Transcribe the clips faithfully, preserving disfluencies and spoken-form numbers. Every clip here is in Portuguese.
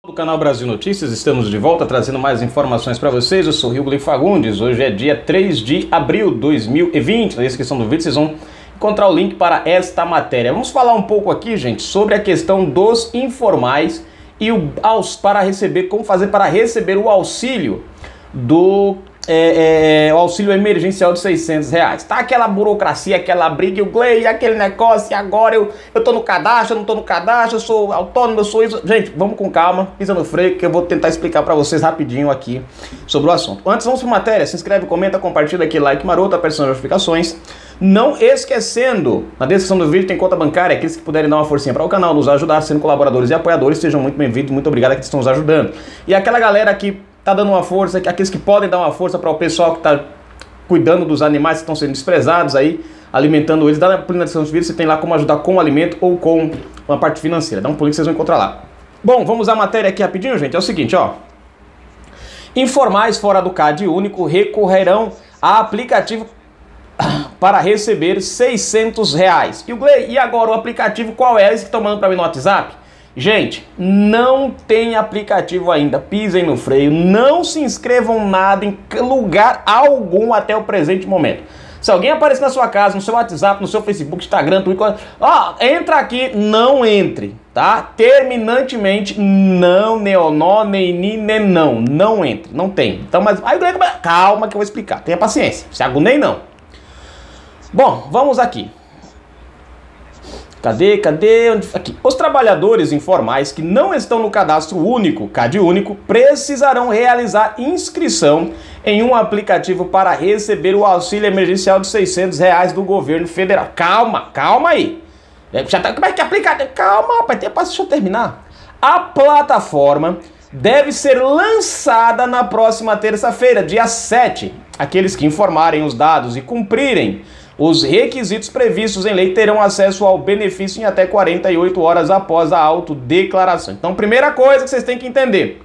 Do canal Brasil Notícias, estamos de volta trazendo mais informações para vocês. Eu sou Hilgley Fagundes. Hoje é dia três de abril de dois mil e vinte. Na descrição do vídeo vocês vão encontrar o link para esta matéria. Vamos falar um pouco aqui, gente, sobre a questão dos informais e o para receber, como fazer para receber o auxílio do é, é, o auxílio emergencial de seiscentos reais. Tá aquela burocracia, aquela briga, o Gley, aquele negócio, e agora eu, eu tô no cadastro, eu não tô no cadastro, eu sou autônomo, eu sou isso. Gente, vamos com calma, pisa no freio, que eu vou tentar explicar pra vocês rapidinho aqui sobre o assunto. Antes, vamos pra matéria. Se inscreve, comenta, compartilha aqui, like maroto, aperta as notificações. Não esquecendo, na descrição do vídeo tem conta bancária, aqueles que puderem dar uma forcinha para o canal, nos ajudar, sendo colaboradores e apoiadores, sejam muito bem-vindos, muito obrigado a que estão nos ajudando. E aquela galera que tá dando uma força, aqueles que podem dar uma força para o pessoal que tá cuidando dos animais que estão sendo desprezados aí, alimentando eles, dá na descrição do vídeo, você tem lá como ajudar com o alimento ou com uma parte financeira. Dá um pulinho que vocês vão encontrar lá. Bom, vamos à matéria aqui rapidinho, gente. É o seguinte, ó. Informais fora do C A D único recorrerão a aplicativo para receber seiscentos reais. E o Gley, e agora o aplicativo qual é? Esse que estão mandando para mim no WhatsApp? Gente, não tem aplicativo ainda, pisem no freio, não se inscrevam nada em lugar algum até o presente momento. Se alguém aparecer na sua casa, no seu WhatsApp, no seu Facebook, Instagram, Twitter, ó, entra aqui, não entre, tá? Terminantemente, não, neonó, nem ni, nem não, não entre, não tem. Então, mas aí, calma que eu vou explicar, tenha paciência, se agunei não. Bom, vamos aqui. Cadê, cadê? Onde? Aqui. Os trabalhadores informais que não estão no cadastro único, C A D único, precisarão realizar inscrição em um aplicativo para receber o auxílio emergencial de seiscentos reais do governo federal. Calma, calma aí. Já tá, como é que é aplicativo? Calma, rapaz, tem paciência, deixa eu terminar. A plataforma deve ser lançada na próxima terça-feira, dia sete. Aqueles que informarem os dados e cumprirem os requisitos previstos em lei terão acesso ao benefício em até quarenta e oito horas após a autodeclaração. Então, primeira coisa que vocês têm que entender,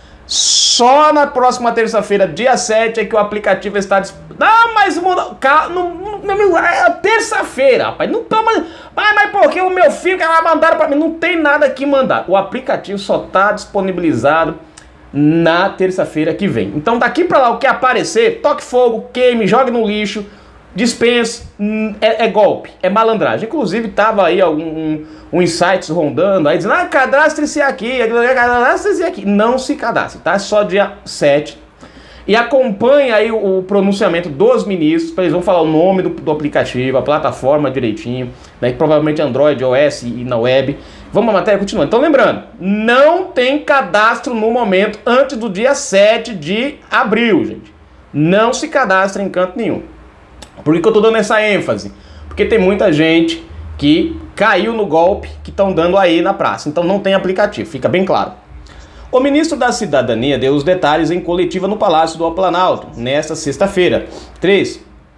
só na próxima terça-feira, dia sete, é que o aplicativo está disponível. Não, mas muda, não, não, não, é terça-feira, rapaz, não toma. Mas, mas porque o meu filho que vai mandar para mim, não tem nada que mandar. O aplicativo só está disponibilizado na terça-feira que vem. Então, daqui para lá, o que aparecer, toque fogo, queime, jogue no lixo, dispense, é, é golpe, é malandragem. Inclusive tava aí algum um, um insights rondando aí dizendo, ah, cadastre-se aqui, cadastre-se aqui. Não se cadastre, tá? Só dia sete. E acompanhe aí o, o pronunciamento dos ministros, eles vão falar o nome do, do aplicativo, a plataforma direitinho, né? Provavelmente Android, O S e na web. Vamos à matéria continuando. Então lembrando, não tem cadastro no momento antes do dia sete de abril, gente. Não se cadastra em canto nenhum. Por que que eu tô dando essa ênfase? Porque tem muita gente que caiu no golpe que estão dando aí na praça. Então não tem aplicativo, fica bem claro. O ministro da Cidadania deu os detalhes em coletiva no Palácio do Planalto, nesta sexta-feira. três.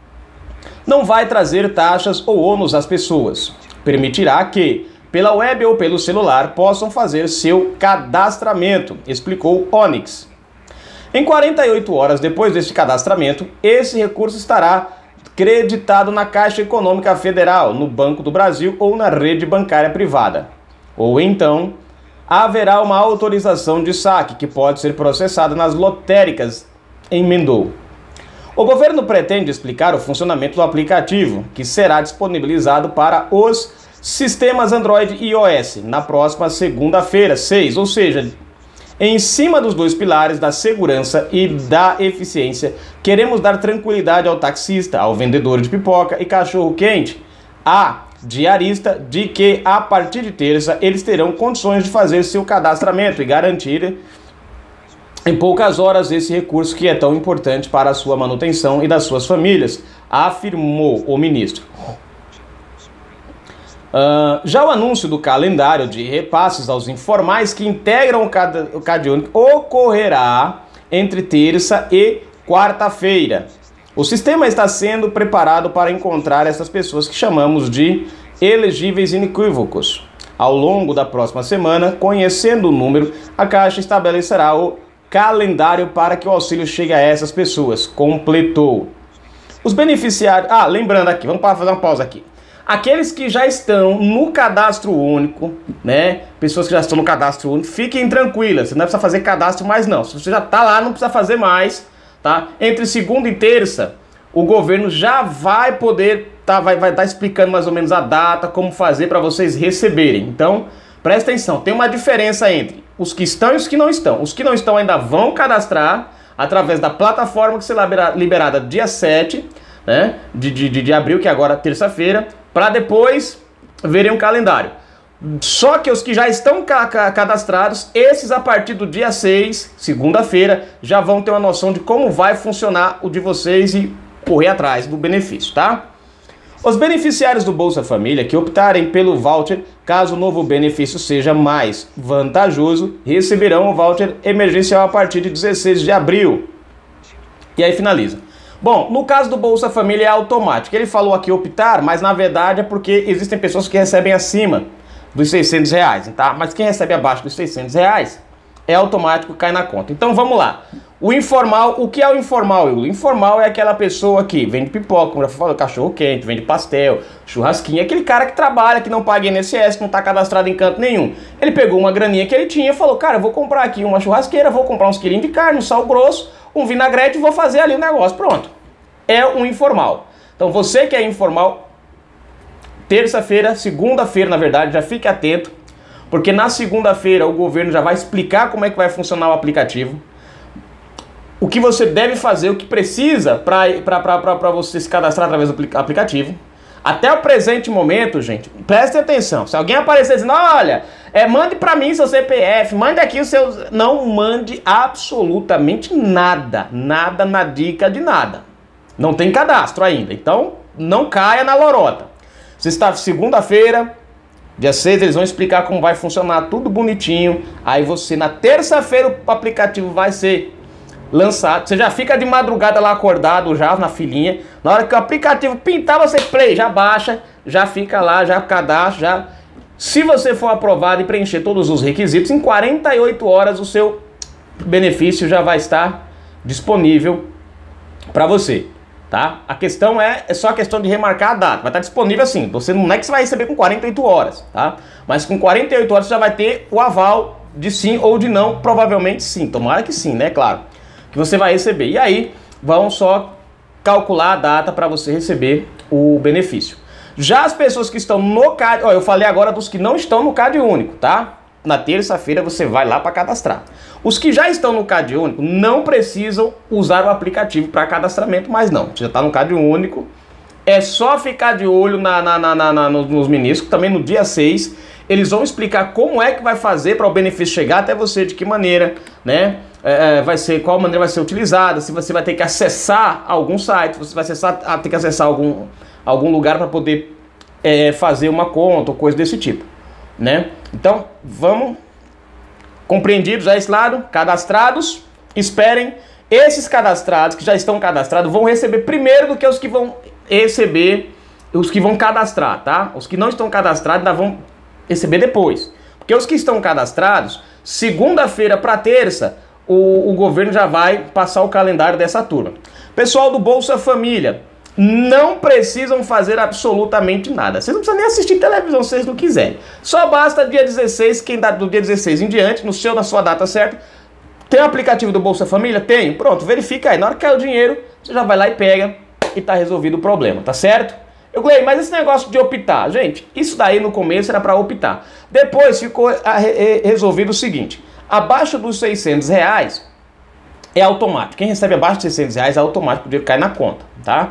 Não vai trazer taxas ou ônus às pessoas. Permitirá que, pela web ou pelo celular, possam fazer seu cadastramento, explicou Onyx. Em quarenta e oito horas depois deste cadastramento, esse recurso estará creditado na Caixa Econômica Federal, no Banco do Brasil ou na rede bancária privada. Ou então, haverá uma autorização de saque que pode ser processada nas lotéricas, emendou. O governo pretende explicar o funcionamento do aplicativo, que será disponibilizado para os sistemas Android e iOS na próxima segunda-feira, seis, ou seja, em cima dos dois pilares da segurança e da eficiência, queremos dar tranquilidade ao taxista, ao vendedor de pipoca e cachorro-quente, a diarista, de que a partir de terça eles terão condições de fazer seu cadastramento e garantir em poucas horas esse recurso que é tão importante para a sua manutenção e das suas famílias, afirmou o ministro. Uh, já o anúncio do calendário de repasses aos informais que integram o C A D único ocorrerá entre terça e quarta-feira. O sistema está sendo preparado para encontrar essas pessoas que chamamos de elegíveis inequívocos. Ao longo da próxima semana, conhecendo o número, a Caixa estabelecerá o calendário para que o auxílio chegue a essas pessoas, completou. Os beneficiários... Ah, lembrando aqui, vamos fazer uma pausa aqui. Aqueles que já estão no cadastro único, né? Pessoas que já estão no cadastro único, fiquem tranquilas. Você não precisa fazer cadastro mais não. Se você já está lá, não precisa fazer mais, tá? Entre segunda e terça, o governo já vai poder, tá? Vai vai estar explicando mais ou menos a data, como fazer para vocês receberem. Então, presta atenção. Tem uma diferença entre os que estão e os que não estão. Os que não estão ainda vão cadastrar através da plataforma que será liberada dia sete, né, de, de, de abril, que é agora terça-feira, para depois verem um calendário. Só que os que já estão ca ca cadastrados, esses a partir do dia seis, segunda-feira, já vão ter uma noção de como vai funcionar o de vocês e correr atrás do benefício, tá? Os beneficiários do Bolsa Família que optarem pelo voucher, caso o novo benefício seja mais vantajoso, receberão o voucher emergencial a partir de dezesseis de abril. E aí finaliza. Bom, no caso do Bolsa Família é automático. Ele falou aqui optar, mas na verdade é porque existem pessoas que recebem acima dos seiscentos reais, tá? Mas quem recebe abaixo dos seiscentos reais é automático, cai na conta. Então vamos lá. O informal, o que é o informal? O informal é aquela pessoa que vende pipoca, como já falou, cachorro quente, vende pastel, churrasquinho, aquele cara que trabalha, que não paga I N S S, que não está cadastrado em canto nenhum. Ele pegou uma graninha que ele tinha e falou, cara, eu vou comprar aqui uma churrasqueira, vou comprar uns quilinhos de carne, um sal grosso, um vinagrete e vou fazer ali o negócio, pronto. É um informal. Então você que é informal, terça-feira, segunda-feira na verdade, já fique atento, porque na segunda-feira o governo já vai explicar como é que vai funcionar o aplicativo, o que você deve fazer, o que precisa para você se cadastrar através do aplicativo. Até o presente momento, gente, prestem atenção. Se alguém aparecer dizendo, olha, é, mande para mim seu C P F, mande aqui os seus... Não mande absolutamente nada, nada na dica de nada. Não tem cadastro ainda, então não caia na lorota. Se está segunda-feira, dia seis, eles vão explicar como vai funcionar, tudo bonitinho. Aí você, na terça-feira, o aplicativo vai ser lançado. Você já fica de madrugada lá acordado, já na filinha. Na hora que o aplicativo pintar, você play, já baixa, já fica lá, já cadastra, já... Se você for aprovado e preencher todos os requisitos, em quarenta e oito horas o seu benefício já vai estar disponível para você. Tá? A questão é, é só a questão de remarcar a data. Vai estar disponível assim. Você não é que você vai receber com quarenta e oito horas, tá? Mas com quarenta e oito horas você já vai ter o aval de sim ou de não, provavelmente sim. Tomara que sim, né? Claro. Que você vai receber. E aí vão só calcular a data para você receber o benefício. Já as pessoas que estão no C A D, ó, eu falei agora dos que não estão no C A D único, tá? Na terça-feira você vai lá para cadastrar. Os que já estão no C A D único não precisam usar o aplicativo para cadastramento, mas não. Você já está no C A D único, é só ficar de olho na, na, na, na, na, nos ministros, também no dia seis. Eles vão explicar como é que vai fazer para o benefício chegar até você, de que maneira, né? É, vai ser, qual maneira vai ser utilizada, se você vai ter que acessar algum site, você vai acessar, ter que acessar algum, algum lugar para poder é, fazer uma conta ou coisa desse tipo, né? Então, vamos, compreendidos a esse lado, cadastrados, esperem. Esses cadastrados, que já estão cadastrados, vão receber primeiro do que os que vão receber, os que vão cadastrar, tá? Os que não estão cadastrados ainda vão receber depois. Porque os que estão cadastrados, segunda-feira para terça, o, o governo já vai passar o calendário dessa turma. Pessoal do Bolsa Família, não precisam fazer absolutamente nada. Vocês não precisam nem assistir televisão se vocês não quiserem. Só basta dia dezesseis, quem dá do dia dezesseis em diante, no seu, na sua data certa. Tem o aplicativo do Bolsa Família? Tem. Pronto, verifica aí. Na hora que cair o dinheiro, você já vai lá e pega e tá resolvido o problema, tá certo? Eu falei, mas esse negócio de optar, gente, isso daí no começo era para optar. Depois ficou resolvido o seguinte, abaixo dos seiscentos reais é automático. Quem recebe abaixo de seiscentos reais é automático, o dinheiro cai na conta, tá?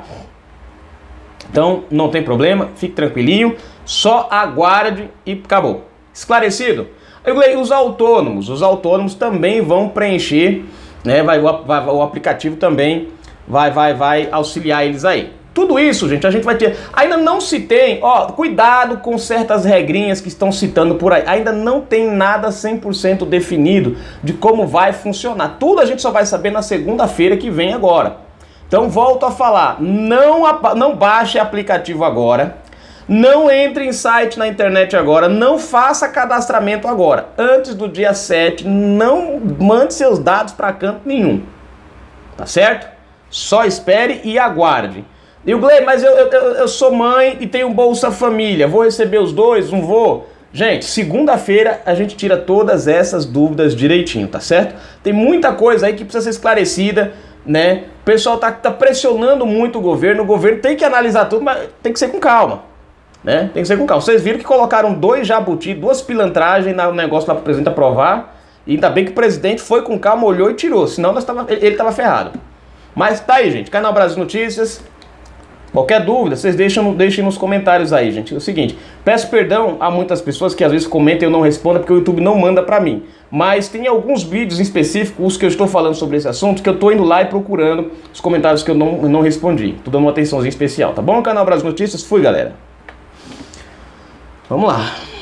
Então, não tem problema, fique tranquilinho, só aguarde e acabou. Esclarecido? Eu falei, os autônomos, os autônomos também vão preencher, né? Vai, vai, o aplicativo também vai, vai, vai auxiliar eles aí. Tudo isso, gente, a gente vai ter... Ainda não se tem... Ó, cuidado com certas regrinhas que estão citando por aí. Ainda não tem nada cem por cento definido de como vai funcionar. Tudo a gente só vai saber na segunda-feira que vem agora. Então, volto a falar. Não, não baixe aplicativo agora. Não entre em site na internet agora. Não faça cadastramento agora. Antes do dia sete, não mande seus dados para canto nenhum. Tá certo? Só espere e aguarde. E o Glei, mas eu, eu, eu sou mãe e tenho Bolsa Família, vou receber os dois? Não vou? Gente, segunda-feira a gente tira todas essas dúvidas direitinho, tá certo? Tem muita coisa aí que precisa ser esclarecida, né? O pessoal tá, tá pressionando muito o governo, o governo tem que analisar tudo, mas tem que ser com calma, né? Tem que ser com calma. Vocês viram que colocaram dois jabuti, duas pilantragens no negócio lá pro presidente aprovar, e ainda bem que o presidente foi com calma, olhou e tirou, senão nós tava, ele tava ferrado. Mas tá aí, gente, Canal Brasil Notícias. Qualquer dúvida, vocês deixam, deixem nos comentários aí, gente. É o seguinte, peço perdão a muitas pessoas que às vezes comentam e eu não respondo porque o YouTube não manda pra mim. Mas tem alguns vídeos em específico, os que eu estou falando sobre esse assunto, que eu tô indo lá e procurando os comentários que eu não, não respondi. Tô dando uma atençãozinha especial, tá bom? Canal Brasil Notícias, fui, galera. Vamos lá.